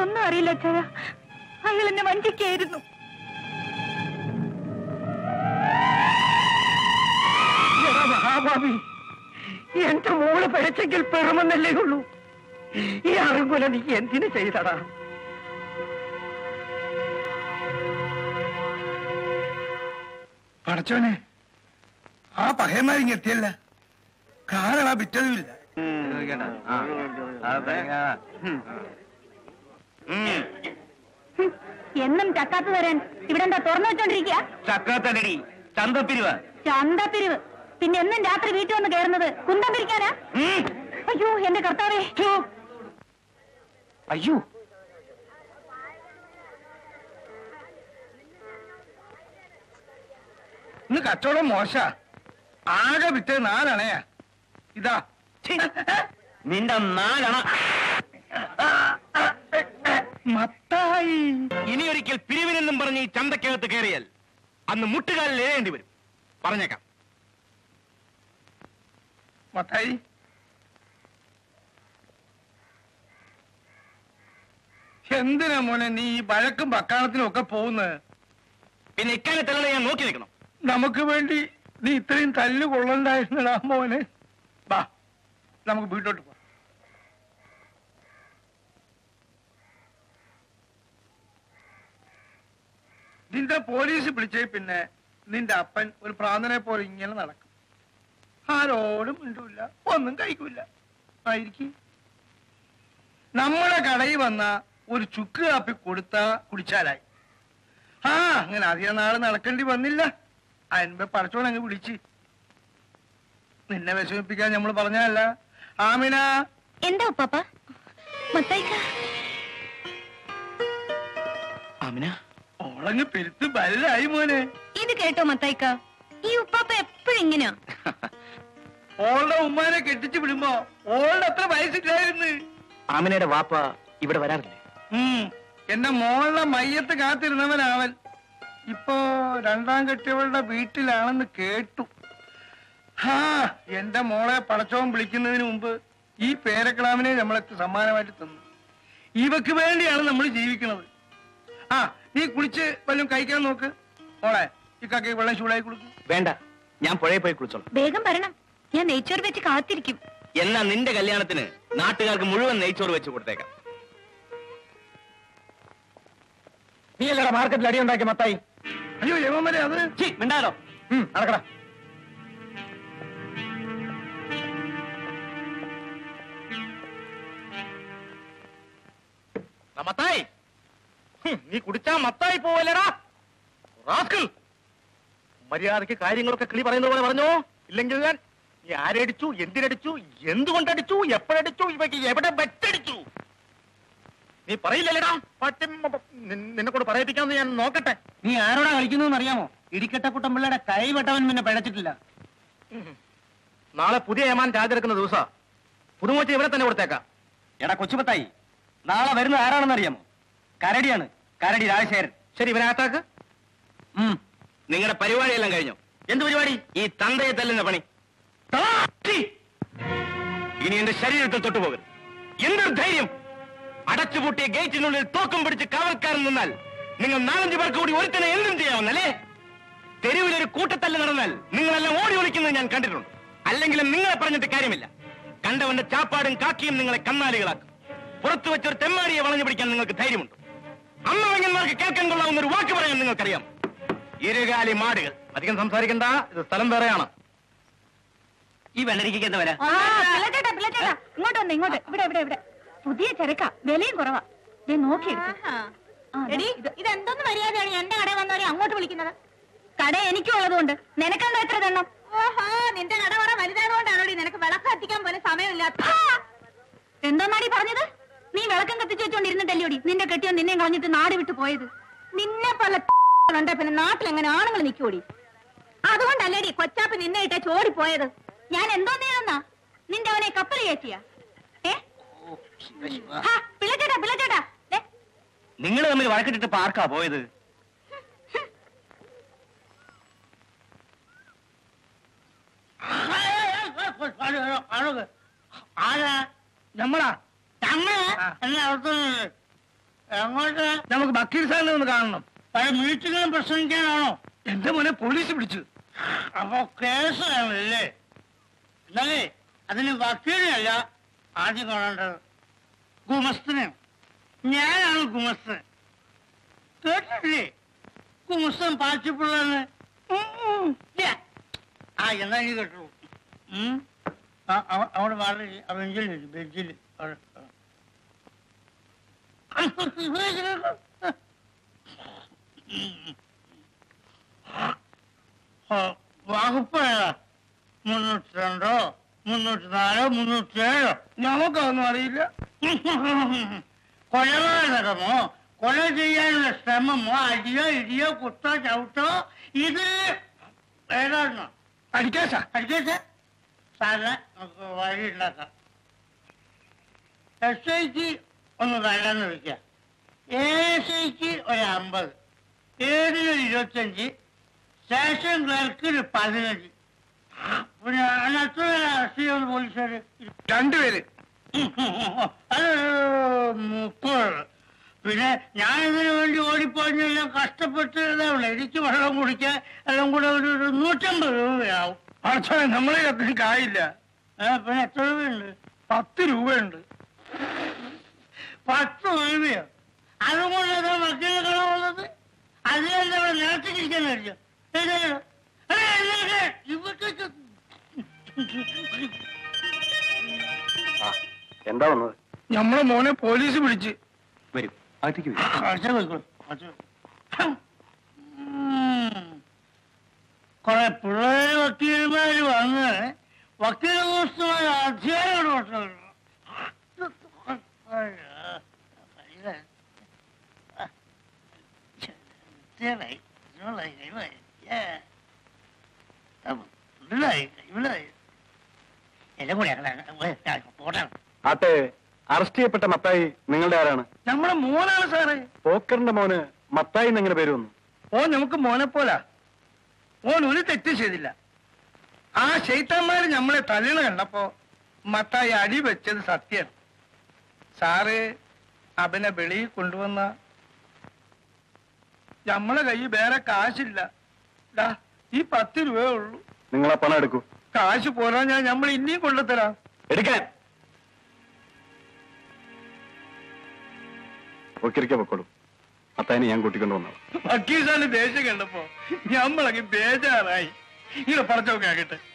എനിക്കൊന്നും അറിയില്ല അച്ഛാ. അയാൾ എന്നെ വഞ്ചിക്കായിരുന്നു. മഹാഭാവി, എന്റെ മോള് പിഴച്ചെങ്കിൽ പെറുമെന്നല്ലേ ഉള്ളൂ. ഈ അറുങ്കുല നീ എന്തിനു ചെയ്തടാ? പടച്ചോനെ, ആ പഹയന്മാരിങ്ങ എത്തിയല്ല. കാരണ വിറ്റതുമില്ല. എന്നും ചക്കാത്ത് തരാൻ ഇവിടെ എന്താ തുറന്നു വെച്ചോണ്ടിരിക്കുക? ചക്കാത്തടി ചന്തപ്പിരിവ്. ചന്തപ്പിരിവ്. പിന്നെ എന്നും രാത്രി വീട്ടിൽ വന്ന് കയറുന്നത് കുന്തം പിരിക്കാനാ? അയ്യോ എന്റെ കർത്താവേ. അയ്യോ, ഇന്ന് കച്ചവടം മോശ. ആകെ വിറ്റ് 4 അണയാ. ഇതാ നിന്റെ 4 അണ. മത്തായി, ഇനിയൊരിക്കൽ പിരിവിനെന്നും പറഞ്ഞ് ഈ ചന്തക്കകത്ത് കയറിയാൽ അന്ന് മുട്ടുകാലിൽ എഴേണ്ടി വരും. പറഞ്ഞേക്കാം. മത്തായി, എന്തിനാ മോനെ നീ ഈ വഴക്കും വക്കാണത്തിനും ഒക്കെ പോകുന്നത്? പിന്നെ ഇക്കാലത്തല്ല ഞാൻ നോക്കി നിൽക്കണം. നമുക്ക് വേണ്ടി നീ ഇത്രയും തല്ലു കൊള്ളണ്ടായിരുന്നടാ മോനെ. വാ, നമുക്ക് വീട്ടോട്ട് പോ. നിന്റെ പോലീസ് പിടിച്ചേ പിന്നെ നിന്റെ അപ്പൻ ഒരു പ്രാന്തനെ പോലെ ഇങ്ങനെ നടക്കും. ആരോടും മിണ്ടൂല്ല, ഒന്നും കഴിക്കൂല. ആയിരിക്കും നമ്മുടെ കടയിൽ വന്ന ഒരു ചുക്ക് കാപ്പി കൊടുത്താ കുടിച്ചാലായി. അങ്ങനെ അധികം നാള് നടക്കേണ്ടി വന്നില്ല. അതിനുമ്പോ പടച്ചോനങ്ങ് വിളിച്ച്. നിന്നെ വിഷമിപ്പിക്കാൻ നമ്മൾ പറഞ്ഞല്ല. ആമിന. എന്താ ഉപ്പാപ്പ? ആമിന, ഓളങ്ങ് പെരുത്ത് ബലായി മോനെ. ഇത് കേട്ടോ മത്തായിക്ക, ഈ ഉപ്പാപ്പ എപ്പോഴും ഇങ്ങനെയാ. ഓളുടെ ഉമ്മാനെ കെട്ടിച്ചു വിടുമ്പോ ഓളുടെ അത്ര വയസ്സില്ലായിരുന്നു. ആമിനയുടെ വാപ്പ ഇവിടെ വരാറില്ലേ? എന്റെ മോളുടെ മയ്യത്ത് കാത്തിരുന്നവനവൻ. ഇപ്പോ 2ാം കെട്ടിയവളുടെ വീട്ടിലാണെന്ന് കേട്ടു. എന്റെ മോളെ പടച്ചോൻ വിളിക്കുന്നതിന് മുമ്പ് ഈ പേരക്കിടാവിനെ നമ്മളൊക്കെ സമ്മാനമായിട്ട് തന്നു. ഇവക്ക് വേണ്ടിയാണ് നമ്മൾ ജീവിക്കുന്നത്. നീ കുളിച്ച് വല്ലതും കഴിക്കാൻ നോക്ക്. മോളെ, ഈ കാക്കയ്ക്ക് വെള്ളം ചൂടായി കൊടുക്കും. വേണ്ട, ഞാൻ പുഴയിൽ പോയി കുളിച്ചോളാം. വേഗം വരണം, ഞാൻ നെയ്ച്ചോറ് വെച്ച് കാത്തിരിക്കും. എന്നാ നിന്റെ കല്യാണത്തിന് നാട്ടുകാർക്ക് മുഴുവൻ നെയ്ച്ചോറ് വെച്ച് കൊടുത്തേക്കാം. നീ അല്ലടാ മാർക്കറ്റിൽ അടി ഉണ്ടാക്കിയ മത്തായി. അയ്യോ യമമരെ, അത് മിണ്ടാലോ. നടക്കടാ. മത്തായി, നീ കുടിച്ചാ മത്തായി പോവല്ലടാ. മര്യാദക്ക് കാര്യങ്ങളൊക്കെ കിളി പറയുന്നത് പോലെ പറഞ്ഞോ. ഇല്ലെങ്കിൽ ഞാൻ നീ ആരടിച്ചു, എന്തിനടിച്ചു, എന്തുകൊണ്ടടിച്ചു, എപ്പോഴടിച്ചു, ഇവയ്ക്ക് എവിടെ വെച്ചടിച്ചു നീ പറയില്ലല്ലേടാ. നിന്നെ കൊണ്ട് പറയിപ്പിക്കാമെന്ന് ഞാൻ നോക്കട്ടെ. നീ ആരോടാ കളിക്കുന്നു അറിയാമോ? ഇടിക്കട്ടക്കുട്ടൻ പിള്ളയുടെ കൈ വെട്ടവൻ പിന്നെ പിഴച്ചിട്ടില്ല. നാളെ പുതിയ ഏമാൻ ചാർജെടുക്കുന്ന ദിവസം പുതുമോച്ച ഇവിടെ തന്നെ കൊടുത്തേക്കാം. എടാ കൊച്ചുപത്തായി, നാളെ വരുന്നത് ആരാണെന്ന് അറിയാമോ? കരടിയാണ്. കരടി രാജശേഖരൻ. ശരി, ഇവനകത്താക്ക്. നിങ്ങളുടെ പരിപാടിയെല്ലാം കഴിഞ്ഞോ? എന്ത് പരിപാടി? ഈ തന്തയെ തല്ലുന്ന പണി. ഇനി എന്റെ ശരീരത്തിൽ തൊട്ടുപോകരുത്. എന്തൊരു ധൈര്യം! അടച്ചുപൂട്ടിയ ഗേറ്റിനുള്ളിൽ തോക്കും പിടിച്ച് കാവൽക്കാരൻ നിന്നാൽ നിങ്ങൾ 4-5 പേർക്ക് കൂടി ഒരുത്തനെ എന്തും ചെയ്യാമെന്നല്ലേ? തെരുവിലൊരു കൂട്ടത്തല്ല് നടന്നാൽ നിങ്ങളെല്ലാം ഓടി ഒളിക്കുന്നത് ഞാൻ കണ്ടിട്ടുണ്ട്. അല്ലെങ്കിലും നിങ്ങളെ പറഞ്ഞിട്ട് കാര്യമില്ല. കണ്ടവന്റെ ചാപ്പാടും കാക്കിയും നിങ്ങളെ കന്നാലികളാക്കും. പുറത്തു വെച്ചൊരു തെമ്മാടിയെ വളഞ്ഞു പിടിക്കാൻ നിങ്ങൾക്ക് ധൈര്യമുണ്ട്? അമ്മവങ്ങന്മാർക്ക് കേൾക്കാൻ കൊള്ളാവുന്ന ഒരു വാക്ക് പറയാൻ നിങ്ങൾക്കറിയാം. ഇരുകാലി മാടുകൾ. അധികം സംസാരിക്കണ്ട, ഇത് സ്ഥലം വേറെയാണ്. ഈ വെള്ളരിക്ക് എന്താ വരാ? ഇങ്ങോട്ട് വന്നേ, ഇങ്ങോട്ട്. ഇവിടെ ഇവിടെ ഇവിടെ പുതിയ ചരക്ക, വിലയും കുറവാ. നോക്കിയെടുക്കും. ഇതെന്തൊന്നും മര്യാദയാണ് എന്റെ കട വന്നവരെ അങ്ങോട്ട് വിളിക്കുന്നത്? കട എനിക്കും ഉള്ളതുകൊണ്ട് നിനക്കെന്താ എത്ര തെണ്ണം? ഓഹോ, നിന്റെ കട കുറെ വലുതായതുകൊണ്ടാണോടി നിനക്ക് വിളക്ക് കത്തിക്കാൻ പോലും സമയമില്ലാത്ത. എന്തോന്നാടി പറഞ്ഞത്? നീ വിളക്കം കത്തിച്ചു വെച്ചോണ്ടിരുന്നിട്ടല്ലോടി നിന്റെ കെട്ടിയോ നിന്നെ കളഞ്ഞിട്ട് നാട് വിട്ടു പോയത്. നിന്നെ പല കണ്ട പിന്നെ നാട്ടിലെങ്ങനെ ആണുങ്ങൾ നിൽക്കോടി? അതുകൊണ്ടല്ലേടി കൊച്ചാപ്പ് നിന്നെ ഇട്ട ചോടിപ്പോയത്. ഞാൻ എന്തോ നീണെന്നാ നിന്റെ അവനെ കപ്പൽ കയറ്റിയ? പിള്ളച്ചേട്ടാ പിള്ളച്ചേട്ടാ, നിങ്ങൾ തമ്മിൽ വഴക്കിട്ടിട്ട് പാർക്കാ പോയത്? നമ്മളാ എങ്ങോട്ട്? നമുക്ക് വക്കീൽ സാറിനെ ഒന്ന് കാണണം. മീറ്റിംഗിലും പ്രസംഗിക്കാനാണോ? എന്റെ മോനെ പോലീസ് പിടിച്ചു. അപ്പൊ കേസാണല്ലേ? എന്നാലേ അതിന് വക്കീലല്ല ആദ്യം കാണേണ്ടത്, ഗുമസ്തനെയാണ്. ഞാനാണ് ഗുമസ്തൻ. കേട്ടില്ലേ ഗുമസ്തൻ പാച്ചിപ്പിള്ളന്ന്? ആ എന്നാ നീ കേട്ടു. അവിടെ മാറി ബെഞ്ചില് ബെഞ്ചില് വകുപ്പ് ഏതാ? 302, 304, 307? നമുക്കൊന്നും അറിയില്ല. കൊലപാതകമോ കൊല ചെയ്യാനുള്ള ശ്രമമോ അടിയോ ഇടിയോ കുത്തോ ചവിട്ടോ ഇത് ഏതാണോ? അടിക്കാശ അടിക്കാശ സാറിന് നമുക്ക് വഴി ഉണ്ടാക്കാം. SIക്ക് ഒന്ന് വേണ്ടെന്ന് വെക്കാം, ASIക്ക് ഒരു 50, ഏതിനൊരു 25, സ്റ്റേഷൻ ക്ലർക്കിന് 15. പിന്നെ അത്ര അറസ്റ്റ് ചെയ്യുന്ന പോലീസുകാര് 2 പേര്, അത് 30. പിന്നെ ഞാൻ ഇതിനു വേണ്ടി ഓടിപ്പോഞ്ഞെല്ലാം കഷ്ടപ്പെട്ട് എനിക്ക് വെള്ളം കുടിക്കാൻ എല്ലാം കൂടെ ഒരു 150 രൂപയാവും. പക്ഷേ നമ്മളെ അത്രയും കായില്ല. പിന്നെ എത്ര രൂപയുണ്ട്? 10 രൂപയുണ്ട്. 10 രൂപയോ? അതുകൊണ്ട് വക്കീൽ കളവുള്ളത് അതിലെന്താ ഇവിടെ നേരത്തേക്കിരിക്കാൻ കഴിയോ? എന്താ വന്നത്? നമ്മളെ മോനെ പോലീസ് പിടിച്ച്. വരും, അകത്തേക്ക് വരും. കൊറേ പിള്ളേര് വക്കീൽമാര് വന്ന് വക്കീൽ കോഴ്സുമായി അധ്യായം എല്ലാം കൂടെ പോട്ടെ. ആട്ടെ, അറസ്റ്റ് ചെയ്യപ്പെട്ട മത്തായി നിങ്ങളുടെ ആരാണ്? നമ്മളെ മോനാണ് സാറേ. പോക്കറിന്റെ മോന് മത്തായി എന്നെങ്ങനെ പേര് വന്നു? ഓ നമുക്ക് മോനെ പോലാ. ഓൻ ഒരു തെറ്റ് ചെയ്തില്ല. ആ ശൈത്താന്മാര് നമ്മളെ തല്ലിണ കണ്ടപ്പോ മത്തായി അടി വെച്ചത് സത്യം. സാറ് അവനെ വെളിയിൽ കൊണ്ടുവന്ന നമ്മളെ കയ്യിൽ വേറെ കാശില്ല. ഈ 10 രൂപയേ ഉള്ളൂ. നിങ്ങൾ ആ പണം എടുക്കൂ. കാശ് പോരാ, നമ്മൾ ഇനിയും കൊണ്ടുതരാം. എടുക്കാൻ ഒക്കിരിക്കാൻ പൊക്കോളൂ. മത്തായിനെ ഞാൻ കൂട്ടിക്കൊണ്ടു വന്നോളാം. വക്കീൽ സാറിന് ദേഷ്യം കണ്ടപ്പോ നമ്മളങ്ങ് ബേജാറായി. ഇങ്ങനെ പറഞ്ഞോക്കെ ആകട്ടെ.